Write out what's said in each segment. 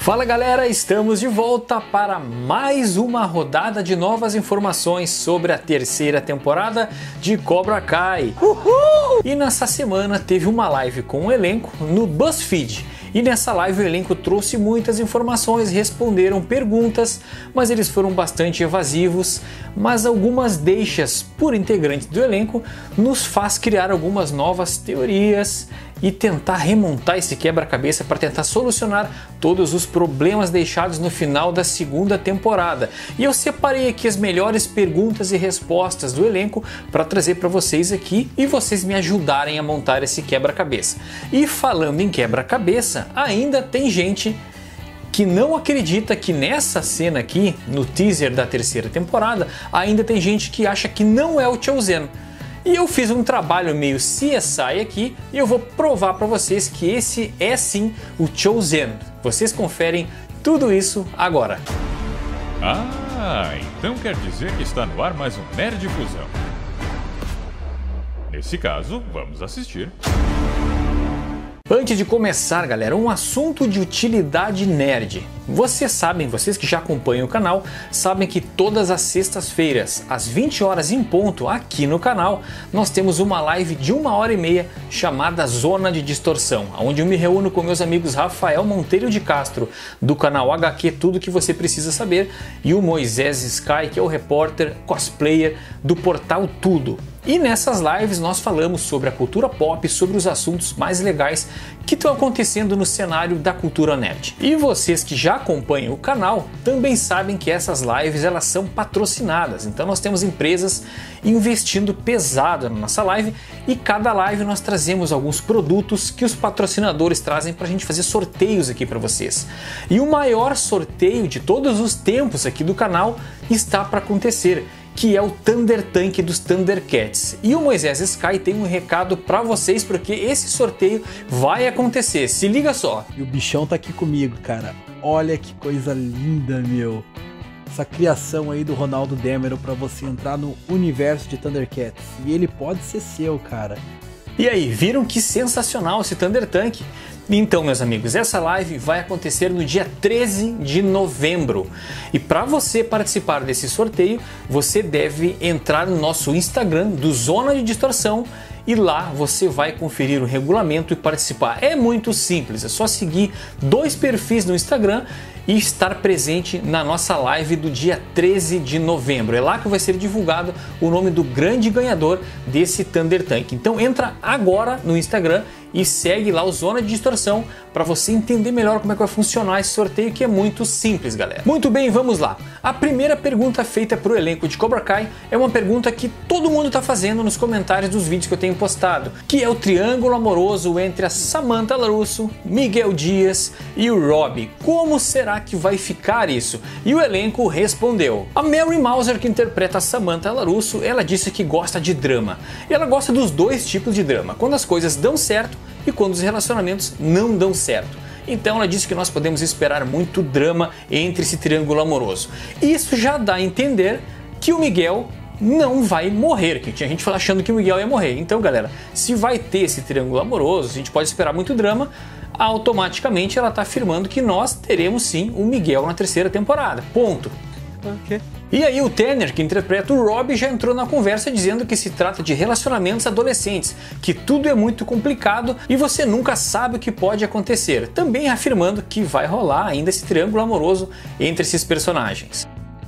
Fala galera, estamos de volta para mais uma rodada de novas informações sobre a terceira temporada de Cobra Kai. Uhul! E nessa semana teve uma live com o elenco no BuzzFeed. E nessa live o elenco trouxe muitas informações, responderam perguntas, mas eles foram bastante evasivos, mas algumas deixas por integrantes do elenco nos faz criar algumas novas teorias e tentar remontar esse quebra-cabeça para tentar solucionar todos os problemas deixados no final da segunda temporada. E eu separei aqui as melhores perguntas e respostas do elenco para trazer para vocês aqui e vocês me ajudarem a montar esse quebra-cabeça. E falando em quebra-cabeça, ainda tem gente que não acredita que nessa cena aqui, no teaser da terceira temporada, ainda tem gente que acha que não é o Chozen. E eu fiz um trabalho meio CSI aqui e eu vou provar para vocês que esse é sim o Chozen. Vocês conferem tudo isso agora. Ah, então quer dizer que está no ar mais um Nerd Fusão. Nesse caso, vamos assistir. Antes de começar, galera, um assunto de utilidade nerd. Vocês sabem, vocês que já acompanham o canal, sabem que todas as sextas-feiras, às 20 horas em ponto, aqui no canal, nós temos uma live de 1h30 chamada Zona de Distorção, onde eu me reúno com meus amigos Rafael Monteiro de Castro, do canal HQ Tudo Que Você Precisa Saber, e o Moisés Sky, que é o repórter cosplayer do portal Tudo. E nessas lives nós falamos sobre a cultura pop, sobre os assuntos mais legais que estão acontecendo no cenário da cultura nerd. E vocês que já acompanham o canal também sabem que essas lives elas são patrocinadas. Então nós temos empresas investindo pesado na nossa live e cada live nós trazemos alguns produtos que os patrocinadores trazem para a gente fazer sorteios aqui para vocês. E o maior sorteio de todos os tempos aqui do canal está para acontecer, que é o Thunder Tank dos Thundercats. E o Moisés Sky tem um recado para vocês, porque esse sorteio vai acontecer. Se liga só. E o bichão tá aqui comigo, cara. Olha que coisa linda, meu. Essa criação aí do Ronaldo Demero para você entrar no universo de Thundercats. E ele pode ser seu, cara. E aí, viram que sensacional esse Thunder Tank? Então, meus amigos, essa live vai acontecer no dia 13 de novembro. E para você participar desse sorteio, você deve entrar no nosso Instagram do Zona de Distorção e lá você vai conferir o regulamento e participar. É muito simples, é só seguir 2 perfis no Instagram e estar presente na nossa live do dia 13 de novembro. É lá que vai ser divulgado o nome do grande ganhador desse Thunder Tank. Então entra agora no Instagram e segue lá o Zona de Distorção para você entender melhor como é que vai funcionar esse sorteio, que é muito simples, galera. Muito bem, vamos lá. A primeira pergunta feita para o elenco de Cobra Kai é uma pergunta que todo mundo está fazendo nos comentários dos vídeos que eu tenho postado, que é o triângulo amoroso entre a Samantha LaRusso, Miguel Dias e o Robbie. Como será que vai ficar isso? E o elenco respondeu. A Mary Mauser, que interpreta a Samantha LaRusso, ela disse que gosta de drama. Ela gosta dos dois tipos de drama, quando as coisas dão certo e quando os relacionamentos não dão certo. Então ela disse que nós podemos esperar muito drama entre esse triângulo amoroso. Isso já dá a entender que o Miguel não vai morrer, que tinha gente achando que o Miguel ia morrer. Então, galera, se vai ter esse triângulo amoroso, a gente pode esperar muito drama, automaticamente ela está afirmando que nós teremos sim o Miguel na terceira temporada. Ponto. Ok. E aí o Tanner, que interpreta o Robbie, já entrou na conversa dizendo que se trata de relacionamentos adolescentes, que tudo é muito complicado e você nunca sabe o que pode acontecer, também afirmando que vai rolar ainda esse triângulo amoroso entre esses personagens.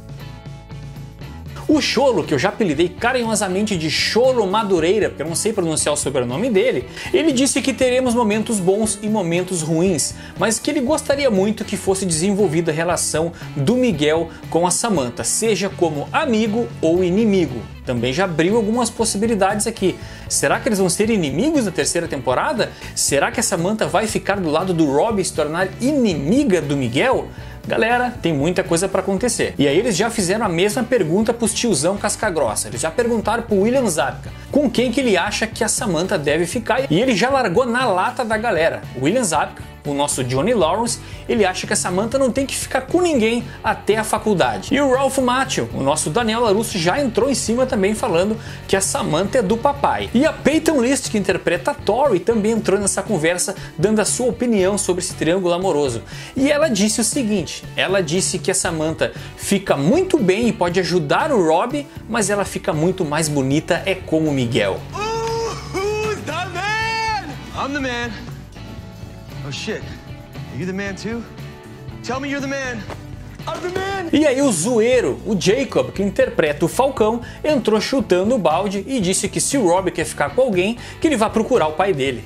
O Cholo, que eu já apelidei carinhosamente de Cholo Madureira, porque eu não sei pronunciar o sobrenome dele, ele disse que teremos momentos bons e momentos ruins, mas que ele gostaria muito que fosse desenvolvida a relação do Miguel com a Samantha, seja como amigo ou inimigo. Também já abriu algumas possibilidades aqui. Será que eles vão ser inimigos na terceira temporada? Será que a Samantha vai ficar do lado do Robbie e se tornar inimiga do Miguel? Galera, tem muita coisa para acontecer. E aí eles já fizeram a mesma pergunta pros tiozão casca-grossa. Eles já perguntaram pro William Zabka com quem que ele acha que a Samantha deve ficar. E ele já largou na lata da galera. O William Zabka o nosso Johnny Lawrence, ele acha que a Samantha não tem que ficar com ninguém até a faculdade. E o Ralph Macchio, o nosso Daniel LaRusso, já entrou em cima também falando que a Samantha é do papai. E a Peyton List, que interpreta a Tori, também entrou nessa conversa dando a sua opinião sobre esse triângulo amoroso. E ela disse o seguinte, ela disse que a Samantha fica muito bem e pode ajudar o Robbie, mas ela fica muito mais bonita é com o Miguel. Who's the man? I'm the man. Oh shit, are you the man too? Tell me you're the man. I'm the man. E aí o zoeiro, o Jacob, que interpreta o Falcão, entrou chutando o balde e disse que se o Robbie quer ficar com alguém, que ele vá procurar o pai dele.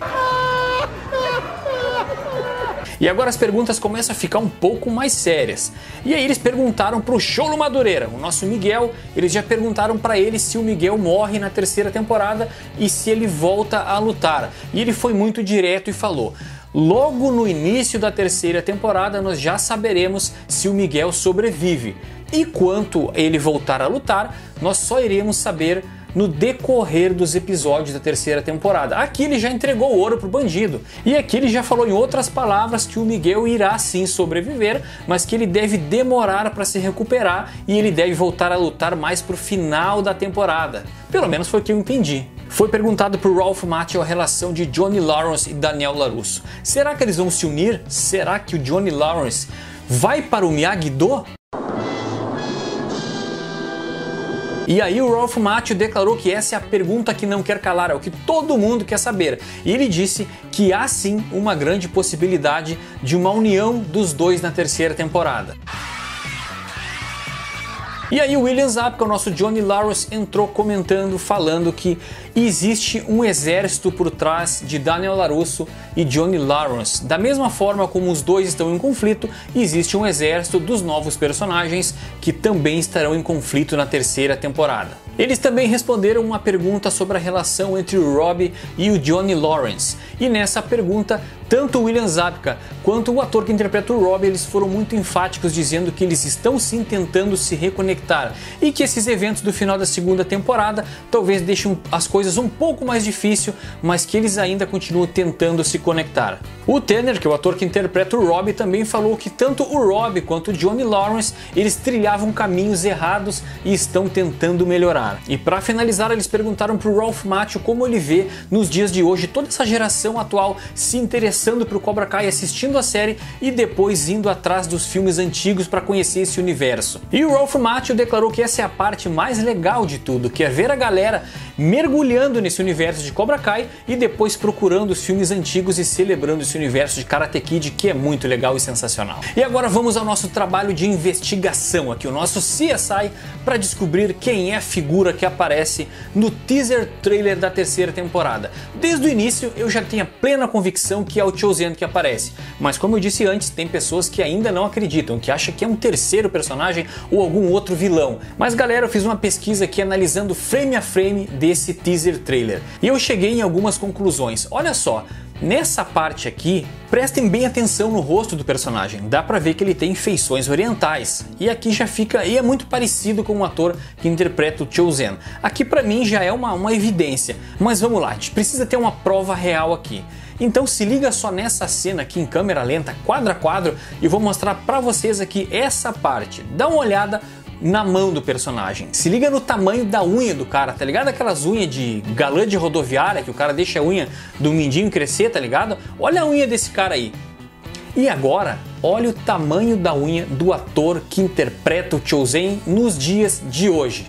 E agora as perguntas começam a ficar um pouco mais sérias. E aí eles perguntaram pro Cholo Madureira, o nosso Miguel, eles já perguntaram pra ele se o Miguel morre na terceira temporada e se ele volta a lutar. E ele foi muito direto e falou: logo no início da terceira temporada nós já saberemos se o Miguel sobrevive. E quanto ele voltar a lutar, nós só iremos saber no decorrer dos episódios da terceira temporada. Aqui ele já entregou o ouro pro bandido. E aqui ele já falou em outras palavras que o Miguel irá sim sobreviver, mas que ele deve demorar para se recuperar e ele deve voltar a lutar mais pro final da temporada. Pelo menos foi o que eu entendi. Foi perguntado pro Ralph Macchio a relação de Johnny Lawrence e Daniel LaRusso. Será que eles vão se unir? Será que o Johnny Lawrence vai para o Miyagi-Do? E aí o Ralph Macchio declarou que essa é a pergunta que não quer calar, é o que todo mundo quer saber. E ele disse que há sim uma grande possibilidade de uma união dos dois na terceira temporada. E aí o William Zabka, o nosso Johnny Lawrence, entrou comentando, falando que existe um exército por trás de Daniel LaRusso e Johnny Lawrence. Da mesma forma como os dois estão em conflito, existe um exército dos novos personagens que também estarão em conflito na terceira temporada. Eles também responderam uma pergunta sobre a relação entre o Robbie e o Johnny Lawrence. E nessa pergunta, tanto o William Zabka quanto o ator que interpreta o Robbie, eles foram muito enfáticos dizendo que eles estão sim tentando se reconectar e que esses eventos do final da segunda temporada talvez deixem as coisas um pouco mais difíceis, mas que eles ainda continuam tentando se conectar. O Tanner, que é o ator que interpreta o Robbie, também falou que tanto o Robbie quanto o Johnny Lawrence, eles trilhavam caminhos errados e estão tentando melhorar. E para finalizar, eles perguntaram pro Ralph Macchio como ele vê nos dias de hoje toda essa geração atual se interessando pro Cobra Kai, assistindo a série e depois indo atrás dos filmes antigos para conhecer esse universo. E o Ralph Macchio declarou que essa é a parte mais legal de tudo, que é ver a galera mergulhando nesse universo de Cobra Kai e depois procurando os filmes antigos e celebrando esse universo de Karate Kid, que é muito legal e sensacional. E agora vamos ao nosso trabalho de investigação aqui, o nosso CSI, para descobrir quem é a figura que aparece no teaser trailer da terceira temporada. Desde o início eu já tinha plena convicção que é o Chozen que aparece, mas como eu disse antes, tem pessoas que ainda não acreditam, que acham que é um terceiro personagem ou algum outro vilão. Mas galera, eu fiz uma pesquisa aqui analisando frame a frame desse teaser trailer e eu cheguei em algumas conclusões. Olha só, nessa parte aqui, prestem bem atenção no rosto do personagem, dá pra ver que ele tem feições orientais, e aqui já fica, e é muito parecido com o ator que interpreta o Chozen. Aqui pra mim já é uma evidência, mas vamos lá, a gente precisa ter uma prova real aqui. Então se liga só nessa cena aqui em câmera lenta, quadro a quadro, e vou mostrar pra vocês aqui essa parte. Dá uma olhada na mão do personagem. Se liga no tamanho da unha do cara, tá ligado? Aquelas unhas de galã de rodoviária que o cara deixa a unha do mindinho crescer, tá ligado? Olha a unha desse cara aí. E agora, olha o tamanho da unha do ator que interpreta o Chozen nos dias de hoje.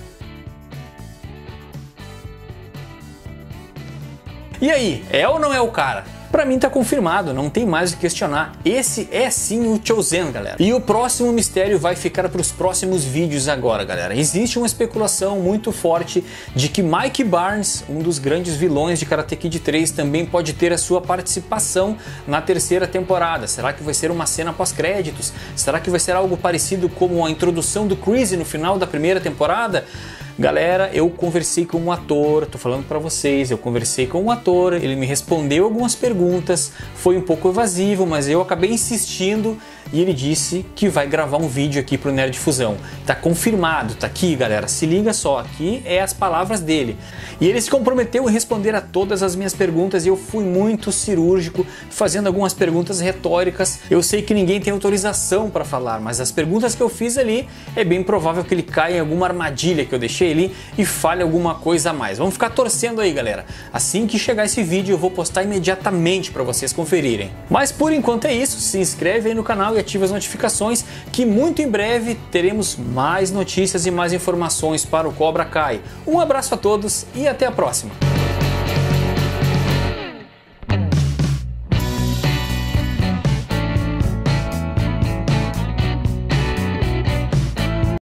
E aí, é ou não é o cara? Pra mim tá confirmado, não tem mais o que questionar. Esse é sim o Chozen, galera. E o próximo mistério vai ficar para os próximos vídeos agora, galera. Existe uma especulação muito forte de que Mike Barnes, um dos grandes vilões de Karate Kid 3, também pode ter a sua participação na terceira temporada. Será que vai ser uma cena pós-créditos? Será que vai ser algo parecido como a introdução do Chris no final da primeira temporada? Galera, eu conversei com um ator, tô falando pra vocês, eu conversei com um ator, ele me respondeu algumas perguntas, foi um pouco evasivo, mas eu acabei insistindo e ele disse que vai gravar um vídeo aqui pro Nerd Fusão. Tá confirmado, tá aqui, galera, se liga só, aqui é as palavras dele. E ele se comprometeu a responder a todas as minhas perguntas e eu fui muito cirúrgico, fazendo algumas perguntas retóricas. Eu sei que ninguém tem autorização para falar, mas as perguntas que eu fiz ali, é bem provável que ele caia em alguma armadilha que eu deixei ali e fale alguma coisa a mais. Vamos ficar torcendo aí, galera. Assim que chegar esse vídeo eu vou postar imediatamente para vocês conferirem. Mas por enquanto é isso, se inscreve aí no canal e ativa as notificações que muito em breve teremos mais notícias e mais informações para o Cobra Kai. Um abraço a todos e até a próxima!